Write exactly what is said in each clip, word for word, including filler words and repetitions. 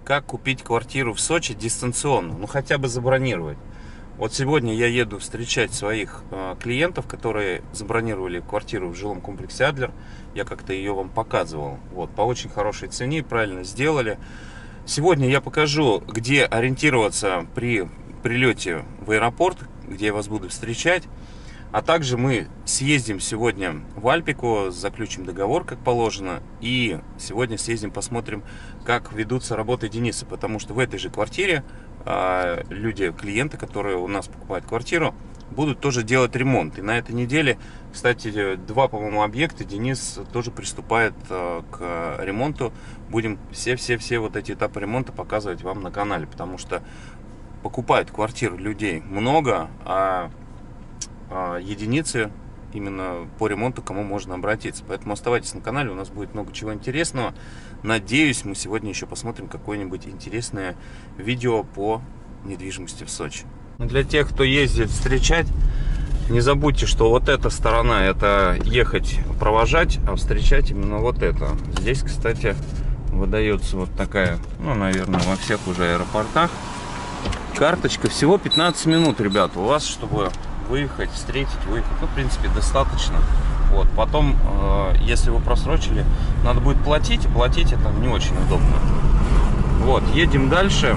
как купить квартиру в Сочи дистанционно, ну хотя бы забронировать. Вот сегодня я еду встречать своих э, клиентов, которые забронировали квартиру в жилом комплексе Адлер. Я как-то ее вам показывал. Вот, по очень хорошей цене, правильно сделали. Сегодня я покажу, где ориентироваться при прилете в аэропорт, где я вас буду встречать. А также мы съездим сегодня в Альпику, заключим договор, как положено. И сегодня съездим, посмотрим, как ведутся работы Дениса. Потому что в этой же квартире э, люди, клиенты, которые у нас покупают квартиру, будут тоже делать ремонт. И на этой неделе, кстати, два, по-моему, объекта Денис тоже приступает э, к ремонту. Будем все-все-все вот эти этапы ремонта показывать вам на канале. Потому что покупают квартиры людей много, а единицы именно по ремонту, к кому можно обратиться. Поэтому оставайтесь на канале, у нас будет много чего интересного. Надеюсь, мы сегодня еще посмотрим какое-нибудь интересное видео по недвижимости в Сочи. Для тех, кто ездит встречать, не забудьте, что вот эта сторона — это ехать провожать, а встречать именно вот это. Здесь, кстати, выдается вот такая, ну, наверное, во всех уже аэропортах карточка. Всего пятнадцать минут, ребята, у вас, чтобы выехать, встретить, выехать, ну, в принципе, достаточно. Вот, потом, э, если вы просрочили, надо будет платить, и платить это не очень удобно. Вот, едем дальше.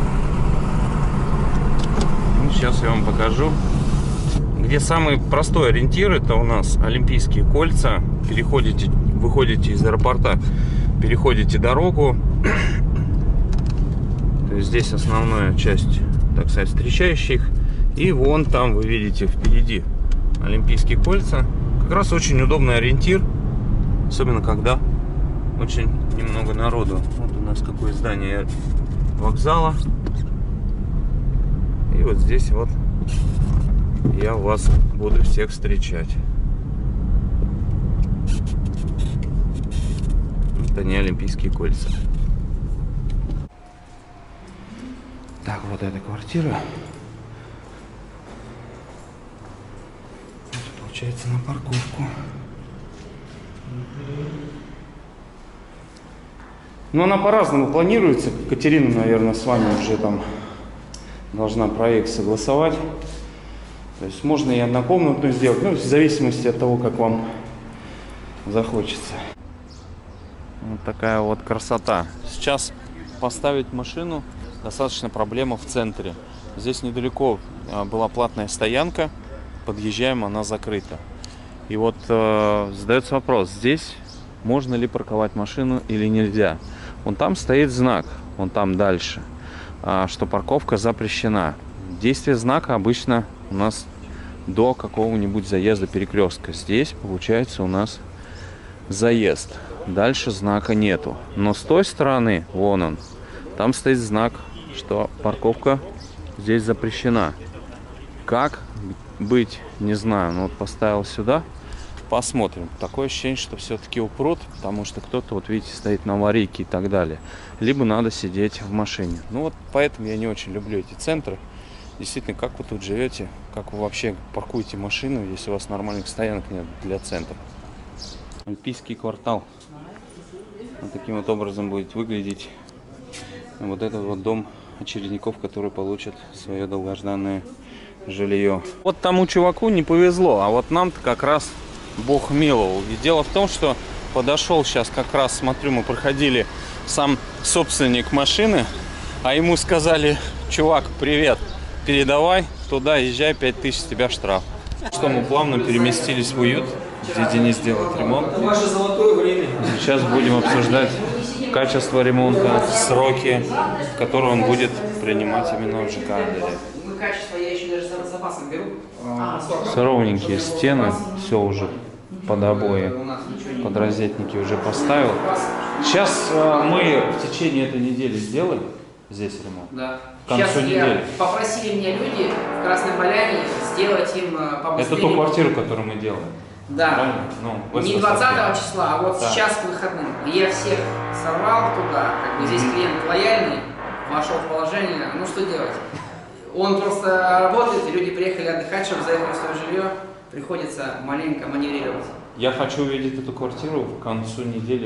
Ну, сейчас я вам покажу, где самый простой ориентир. Это у нас Олимпийские кольца. Переходите, выходите из аэропорта, переходите дорогу. То есть здесь основная часть, так сказать, встречающих. И вон там вы видите впереди Олимпийские кольца. Как раз очень удобный ориентир, особенно когда очень немного народу. Вот у нас какое здание вокзала. И вот здесь вот я вас буду всех встречать. Это не Олимпийские кольца. Так, вот эта квартира. Получается, на парковку. Но она по-разному планируется. Катерина, наверное, с вами уже там должна проект согласовать. То есть можно и однокомнатную сделать, ну, в зависимости от того, как вам захочется. Вот такая вот красота. Сейчас поставить машину достаточно проблема в центре. Здесь недалеко была платная стоянка. Подъезжаем, она закрыта. И вот э, задается вопрос, здесь можно ли парковать машину или нельзя. Вон там стоит знак, вон там дальше, э, что парковка запрещена. Действие знака обычно у нас до какого-нибудь заезда перекрестка. Здесь получается у нас заезд. Дальше знака нету. Но с той стороны, вон он, там стоит знак, что парковка здесь запрещена. Как быть, не знаю, но вот поставил сюда, посмотрим. Такое ощущение, что все-таки упрут, потому что кто-то, вот видите, стоит на аварийке и так далее. Либо надо сидеть в машине. Ну вот поэтому я не очень люблю эти центры. Действительно, как вы тут живете, как вы вообще паркуете машину, если у вас нормальных стоянок нет для центра. Альпийский квартал. Вот таким вот образом будет выглядеть вот этот вот дом очередников, которые получат свое долгожданное жилье. Вот тому чуваку не повезло, а вот нам-то как раз Бог миловал. И дело в том, что подошел сейчас как раз, смотрю, мы проходили, сам собственник машины, а ему сказали: чувак, привет, передавай туда, езжай, пять тысяч, с тебя штраф. Что мы плавно переместились в уют, где Денис делает ремонт. Сейчас будем обсуждать качество ремонта, сроки, которые он будет принимать именно в ЖК Адлере. Качество я еще даже с запасом беру. Ровненькие стены, все уже под обои, под розетники уже поставил. Сейчас э, мы в течение этой недели сделаем здесь ремонт. Да. К концу Сейчас недели. Я, попросили меня люди в Красной Поляне сделать им побыстрее. Это ту квартиру, которую мы делаем. Да. Ну, не двадцатого числа, а вот да. Сейчас к выходным. Я всех сорвал туда, как бы здесь клиент лояльный, вошел в положение. Ну что делать? Он просто работает, и люди приехали отдыхать, чтобы заехать в свое жилье, приходится маленько маневрировать. Я хочу увидеть эту квартиру к концу недели,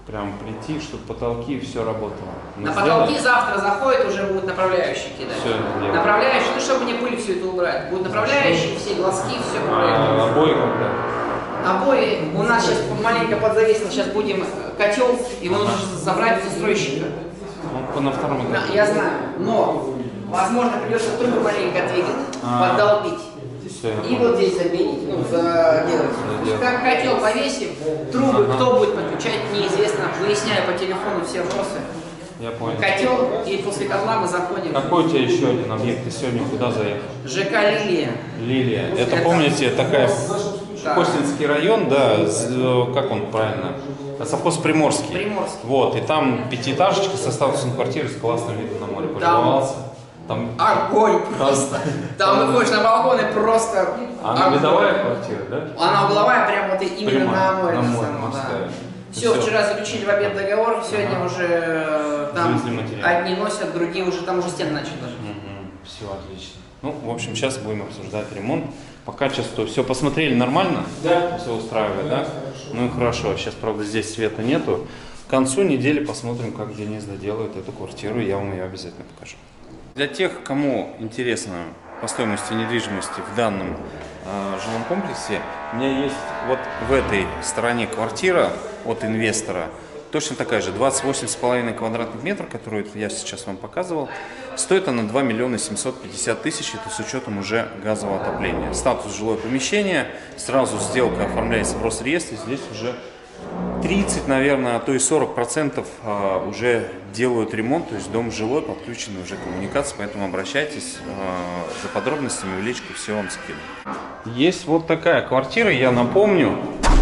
прям прийти, чтобы потолки все работало. Мы на сделали? потолки завтра заходит, уже будут направляющие кидать. Все направляющие, ну чтобы не пыль все это убрать. Будут направляющие, все глазки, все проектно. А обои когда? Обои у нас сейчас маленько подзавесно, сейчас будем котел, его ага. нужно забрать у застройщика. Он на втором этаже. Я знаю, но возможно придется трубы маленько двигать, а поддолбить. Все, и вот здесь заменить, ну, заделать. Как котел повесим, трубы, ага. кто будет подключать, неизвестно. Выясняю по телефону все вопросы. Я понял. Котел, и после котла мы заходим. Какой у тебя еще один объект? Ты сегодня куда заехал? ЖК «Лилия». Лилия. Это, это помните, такая... Да. Костинский район, да, как он правильно? Совхоз Приморский. Приморский. Вот, и там пятиэтажечка со статусом квартиры с классным видом на море. Пожаловался. Там огонь просто. Там выходишь на балкон и просто... Она видовая квартира, да? Она угловая, прям вот именно Прямо на море. На море, да. Все, все, вчера заключили в обед договор, сегодня ага. уже там одни носят, другие уже, там уже стены начали даже. Угу. Все отлично. Ну, в общем, сейчас будем обсуждать ремонт. По качеству все посмотрели нормально? Да. Все устраивает, да? Ну и хорошо. Сейчас, правда, здесь света нету. К концу недели посмотрим, как Денис доделает эту квартиру, и я вам ее обязательно покажу. Для тех, кому интересно по стоимости недвижимости в данном э, жилом комплексе, у меня есть вот в этой стороне квартира от инвестора, точно такая же, двадцать восемь с половиной квадратных метров, которую я сейчас вам показывал. Стоит она два миллиона семьсот пятьдесят тысяч, это с учетом уже газового отопления. Статус жилое помещение, сразу сделка оформляется в Росреестре, здесь уже тридцать, наверное, а то и сорок процентов уже делают ремонт, то есть дом жилой, подключены уже коммуникации, поэтому обращайтесь за подробностями, в личку все вам скину. Есть вот такая квартира, я напомню,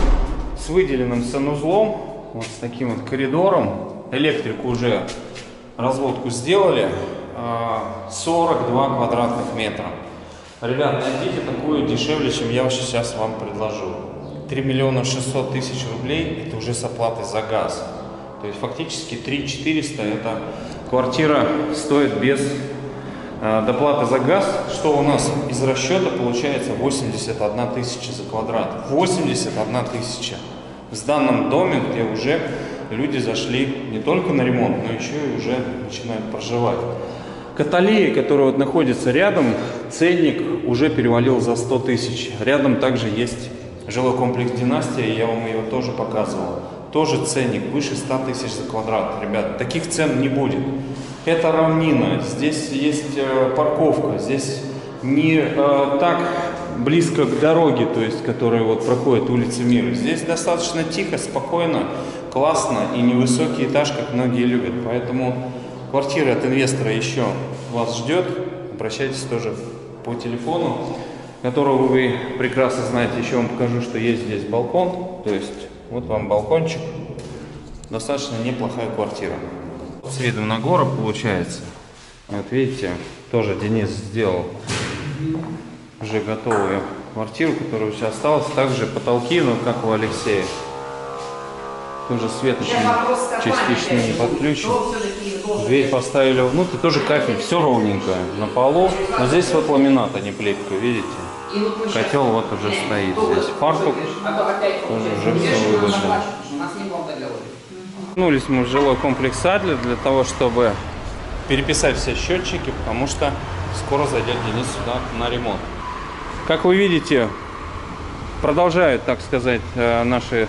с выделенным санузлом, вот с таким вот коридором, электрику уже, разводку сделали, сорок два квадратных метра. Ребят, найдите такую дешевле, чем я сейчас вам предложу. три миллиона шестьсот тысяч рублей, это уже с оплатой за газ. То есть фактически три четыреста это квартира стоит без э, доплаты за газ, что у нас из расчета получается восемьдесят одна тысяча за квадрат. восемьдесят одна тысяча. В данном доме, где уже люди зашли не только на ремонт, но еще и уже начинают проживать. Каталея, которая вот находится рядом, ценник уже перевалил за сто тысяч. Рядом также есть жилой комплекс «Династия», я вам ее тоже показывал. Тоже ценник выше ста тысяч за квадрат. Ребят, таких цен не будет. Это равнина, здесь есть э, парковка, здесь не э, так близко к дороге, то есть, которая вот проходит улица Мира. Здесь достаточно тихо, спокойно, классно и невысокий этаж, как многие любят. Поэтому квартира от инвестора еще вас ждет. Обращайтесь тоже по телефону, которого вы прекрасно знаете. Еще вам покажу, что есть здесь балкон. То есть вот вам балкончик. Достаточно неплохая квартира. С видом на гору получается. Вот видите, тоже Денис сделал уже готовую квартиру, которая сейчас осталась. Также потолки, но как у Алексея. Тоже свет еще частично не подключен. Дверь поставили внутрь, тоже кафель, все ровненько на полу. Но здесь вот ламинат, а не плитка, видите? Котел вот уже стоит здесь. Фартук тоже уже все выложено. Вернулись мы в жилой комплекс Адлер для того, чтобы переписать все счетчики, потому что скоро зайдет Денис сюда на ремонт. Как вы видите, продолжают, так сказать, наши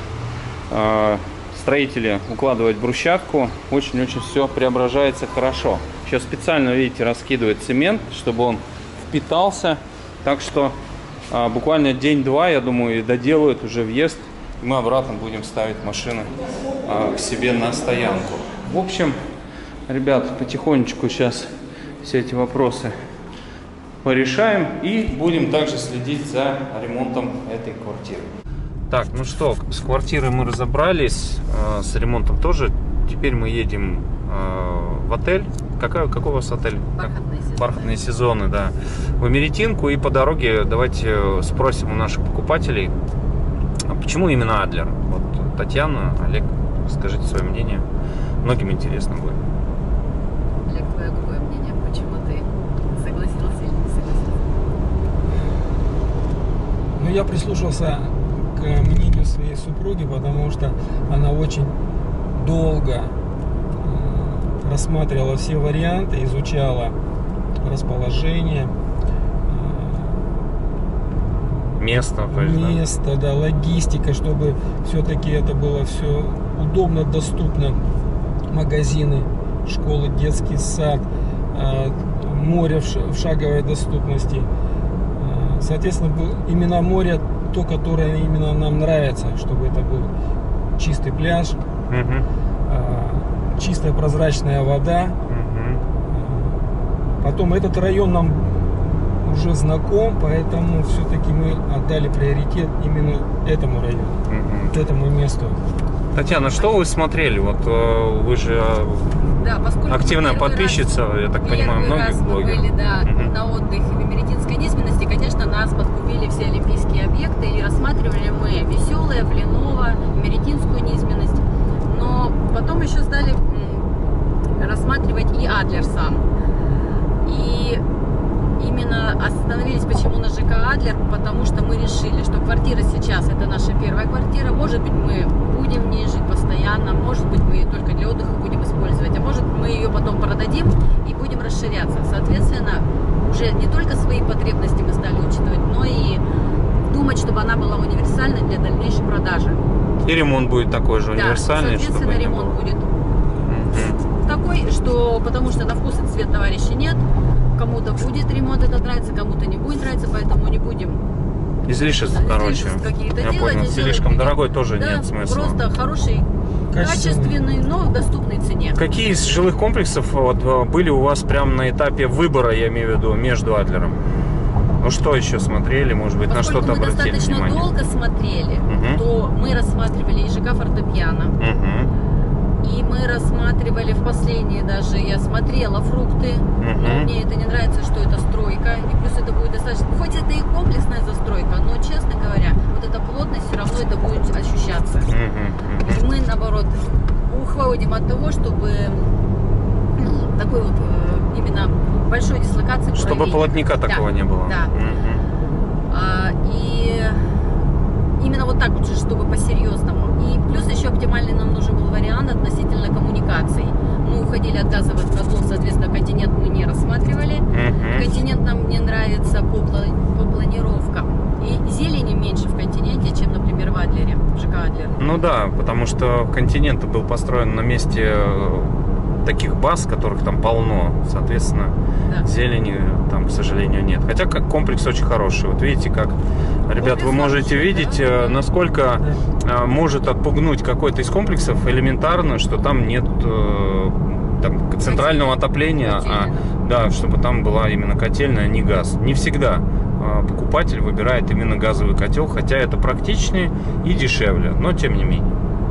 строители укладывать брусчатку. Очень-очень все преображается хорошо. Сейчас специально, видите, раскидывает цемент, чтобы он впитался. Так что а, буквально день-два, я думаю, и доделают уже въезд. И мы обратно будем ставить машины а, к себе на стоянку. В общем, ребят, потихонечку сейчас все эти вопросы порешаем. И будем также следить за ремонтом этой квартиры. Так, ну что, с квартирой мы разобрались, э, с ремонтом тоже. Теперь мы едем э, в отель. Какой, какой у вас отель? Бархатные сезоны. Бархатные сезоны, да. В Америтинку. И по дороге давайте спросим у наших покупателей, почему именно Адлер? Вот Татьяна, Олег, скажите свое мнение. Многим интересно будет. Олег, твое какое мнение? Почему ты согласился или не согласился? Ну, я прислушался к мнению своей супруги, потому что она очень долго э, рассматривала все варианты, изучала расположение, э, Место, то есть, место, да, логистика, чтобы все-таки это было все удобно, доступно. Магазины, школы, детский сад, э, море в, ш, в шаговой доступности. Э, соответственно, именно море то, которое именно нам нравится, чтобы это был чистый пляж, Угу. чистая прозрачная вода. Угу. Потом этот район нам уже знаком, поэтому все-таки мы отдали приоритет именно этому району, Угу. этому месту. Татьяна, что вы смотрели? Вот э, вы же Да, поскольку активная мы первый подписчица, раз, я так понимаю, первый многих раз мы блогеров. были, да, Мгм. на отдыхе в Эмеретинской низменности, конечно, нас подкупили все олимпийские объекты, и рассматривали мы Веселое, Блиново, Эмеретинскую низменность, но потом еще стали м, рассматривать и Адлер сам. И именно остановились почему на ЖК Адлер, потому что мы решили, что квартира сейчас это наша первая квартира, может быть мы будем в ней жить постоянно, может быть мы ее только для отдыха будем использовать, а может мы ее потом продадим и будем расширяться. Соответственно, уже не только свои потребности мы стали учитывать, но и думать, чтобы она была универсальной для дальнейшей продажи. И ремонт будет такой же Да, универсальный, чтобы соответственно, не ремонт было. будет Мгм. такой, что потому что на вкус и цвет товарища нет, кому-то будет ремонт этот нравится, кому-то не будет нравиться, поэтому не будем Излишеств, излишеств короче. какие-то Я делать, понял, и слишком делать дорогой тоже да, нет смысла. просто хороший, качественный, но в доступной цене. Какие из жилых комплексов вот, были у вас прямо на этапе выбора, я имею в виду, между Адлером? Ну что еще смотрели, может быть, Поскольку на что-то мы обратили достаточно внимание? долго смотрели, Мгм. то мы рассматривали и ЖК Фортепиано, Угу. и мы рассматривали в последние даже, я смотрела фрукты, но Мгм. мне это не нравится, что это стройка, и плюс это будет достаточно, хоть это и комплексная застройка, но, честно говоря, вот эта плотность все равно это будет ощущаться. Угу. И мы, наоборот, уходим от того, чтобы ну, такой вот э, именно большой дислокации. Чтобы правильно. плотника такого Да, не было. Да. Мгм. А, и именно вот так вот же, чтобы по-серьезному. И плюс еще оптимальный нам нужен был вариант относительно коммуникаций. Мы уходили от газовых котлов, соответственно, континент мы не рассматривали. Мгм. Континент нам не нравится по, пла- по планировкам. И зелени меньше в континенте, чем, например, в Адлере, в ЖК Адлер. Ну да, потому что континент был построен на месте э, таких баз, которых там полно. Соответственно, Да. зелени там, к сожалению, нет. Хотя как комплекс очень хороший. Вот видите, как, ребят, вы Комплекс можете хороший, видеть, да. э, насколько э, может отпугнуть какой-то из комплексов элементарно, что там нет э, там, центрального отопления, а, Котельная. да, чтобы там была именно котельная, а не газ. Не всегда э, покупатель выбирает именно газовый котел, хотя это практичнее и дешевле, но тем не менее.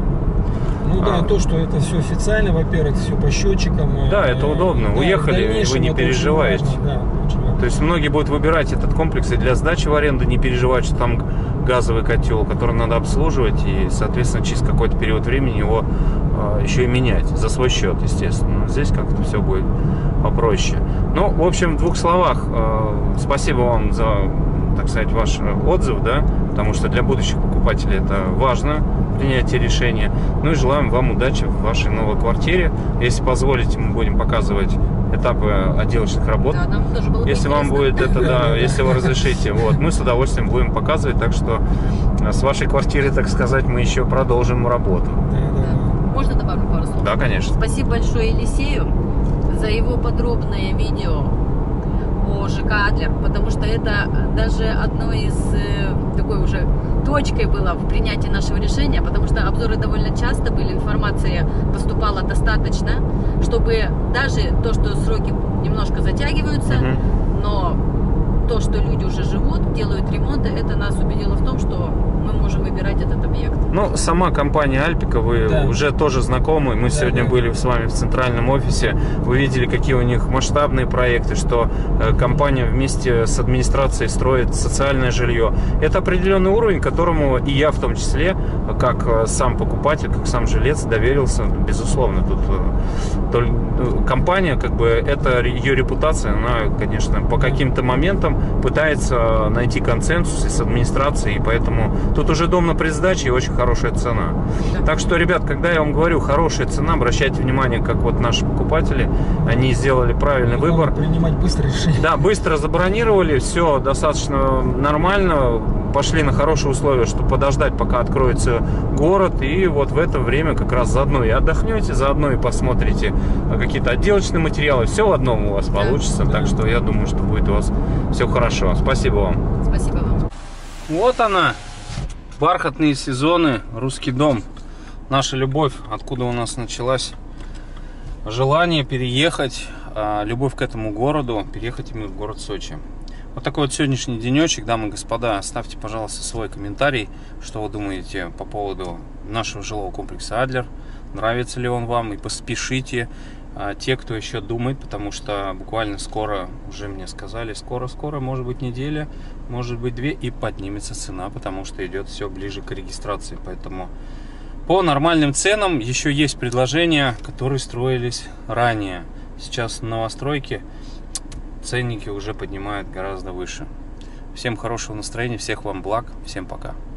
Ну да, А. то, что это все официально, во-первых, все по счетчикам. Да, это удобно. Да, Уехали, в дальнейшем вы не это очень переживаете. важно, да, очень важно. То есть многие будут выбирать этот комплекс и для сдачи в аренду, не переживать, что там газовый котел, который надо обслуживать, и, соответственно, через какой-то период времени его э, еще и менять за свой счет, естественно. Здесь как-то все будет попроще. Ну, в общем, в двух словах, э, спасибо вам за, так сказать, ваш отзыв, да, потому что для будущих покупателей это важно, принятие решения. Ну и желаем вам удачи в вашей новой квартире. Если позволите, мы будем показывать этапы отделочных работ. Да, нам тоже было бы Если вам интересно. будет это, да, если вы разрешите, вот, мы с удовольствием будем показывать, так что э, с вашей квартиры, так сказать, мы еще продолжим работу. Да, да, да. Можно добавлю пару слов? Да, конечно. Спасибо большое Елисею за его подробное видео о ЖК Адлер, потому что это даже одной из э, такой уже точкой было в принятии нашего решения, потому что обзоры довольно часто были, информация поступала достаточно, чтобы даже то, что сроки немножко затягиваются, Мгм. но то, что люди уже живут, делают ремонты, это нас убедило в том, что мы можем выбирать этот объект. Ну, сама компания Альпика, вы Да. уже тоже знакомы. Мы Да, сегодня да. были с вами в центральном офисе. Вы видели, какие у них масштабные проекты, что э, компания вместе с администрацией строит социальное жилье. Это определенный уровень, которому и я в том числе, как э, сам покупатель, как сам жилец, доверился. Безусловно, тут э, толь- э, компания, как бы, это ее репутация, она, конечно, по каким-то моментам там пытается найти консенсус и с администрацией, и поэтому тут уже дом на предсдаче и очень хорошая цена. Да. Так что, ребят, когда я вам говорю хорошая цена, обращайте внимание, как вот наши покупатели, они сделали правильный выбор. Принимать быстрое решение. Да, быстро забронировали, все достаточно нормально, пошли на хорошие условия, чтобы подождать, пока откроется город, и вот в это время как раз заодно и отдохнете, заодно и посмотрите какие-то отделочные материалы, все в одном у вас Да. получится, Да. так что я думаю, что будет у вас все хорошо. Спасибо вам. Спасибо вам. Вот она, бархатные сезоны, русский дом, наша любовь, откуда у нас началась желание переехать, любовь к этому городу, переехать именно в город Сочи. Вот такой вот сегодняшний денечек, дамы и господа. Ставьте, пожалуйста, свой комментарий, что вы думаете по поводу нашего жилого комплекса Адлер. Нравится ли он вам, и поспешите, а, те, кто еще думает, потому что буквально скоро, уже мне сказали, скоро-скоро, может быть неделя, может быть две, и поднимется цена, потому что идет все ближе к регистрации. Поэтому по нормальным ценам еще есть предложения, которые строились ранее. Сейчас новостройки, ценники уже поднимают гораздо выше. Всем хорошего настроения, всех вам благ, всем пока.